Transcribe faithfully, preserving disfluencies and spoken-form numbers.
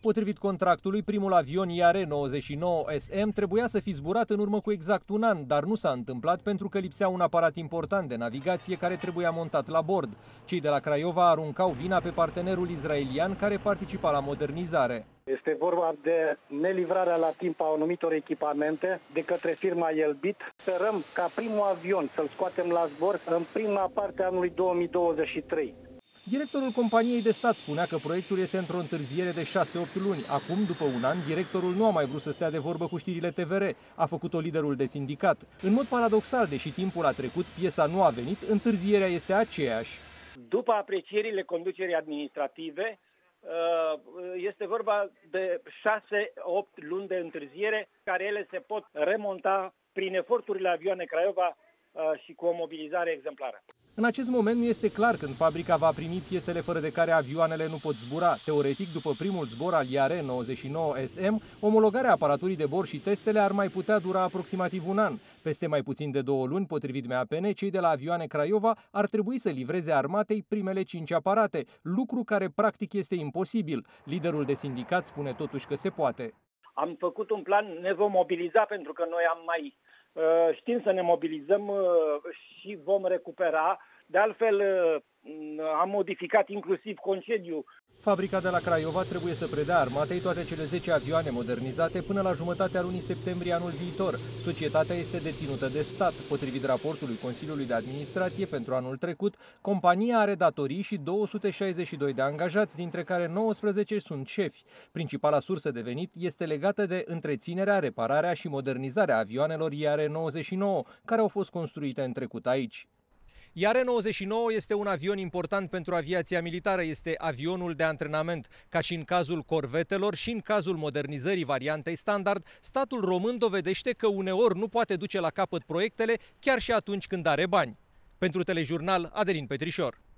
Potrivit contractului, primul avion I R nouăzeci și nouă S M trebuia să fi zburat în urmă cu exact un an, dar nu s-a întâmplat pentru că lipsea un aparat important de navigație care trebuia montat la bord. Cei de la Craiova aruncau vina pe partenerul israelian care participa la modernizare. Este vorba de nelivrarea la timp a anumitor echipamente de către firma Elbit. Sperăm ca primul avion să-l scoatem la zbor în prima parte a anului două mii douăzeci și trei. Directorul companiei de stat spunea că proiectul este într-o întârziere de șase opt luni. Acum, după un an, directorul nu a mai vrut să stea de vorbă cu știrile T V R. A făcut-o liderul de sindicat. În mod paradoxal, deși timpul a trecut, piesa nu a venit, întârzierea este aceeași. După aprecierile conducerii administrative, este vorba de șase opt luni de întârziere, care ele se pot remonta prin eforturile Avioane Craiova și cu o mobilizare exemplară. În acest moment nu este clar când fabrica va primi piesele fără de care avioanele nu pot zbura. Teoretic, după primul zbor al I R nouăzeci și nouă S M, omologarea aparaturii de bord și testele ar mai putea dura aproximativ un an. Peste mai puțin de două luni, potrivit M A P N, cei de la Avioane Craiova ar trebui să livreze armatei primele cinci aparate, lucru care practic este imposibil. Liderul de sindicat spune totuși că se poate. Am făcut un plan, ne vom mobiliza pentru că noi am mai știm să ne mobilizăm și vom recupera. De altfel, am modificat inclusiv concediu. Fabrica de la Craiova trebuie să predea armatei toate cele zece avioane modernizate până la jumătatea lunii septembrie anul viitor. Societatea este deținută de stat. Potrivit raportului Consiliului de Administrație pentru anul trecut, compania are datorii și două sute șaizeci și doi de angajați, dintre care nouăsprezece sunt șefi. Principala sursă de venit este legată de întreținerea, repararea și modernizarea avioanelor I R nouăzeci și nouă, care au fost construite în trecut aici. I R nouăzeci și nouă este un avion important pentru aviația militară, este avionul de antrenament. Ca și în cazul corvetelor și în cazul modernizării variantei standard, statul român dovedește că uneori nu poate duce la capăt proiectele chiar și atunci când are bani. Pentru Telejurnal, Adelin Petrișor.